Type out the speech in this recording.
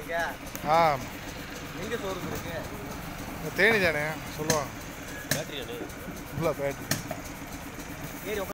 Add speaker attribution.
Speaker 1: ஆ
Speaker 2: எங்கே ஷோரூம் இருக்கு?
Speaker 1: தேனி தானே சொல்லுவாங்க.
Speaker 2: பேட்டரி
Speaker 1: இல்லை பேட்டரி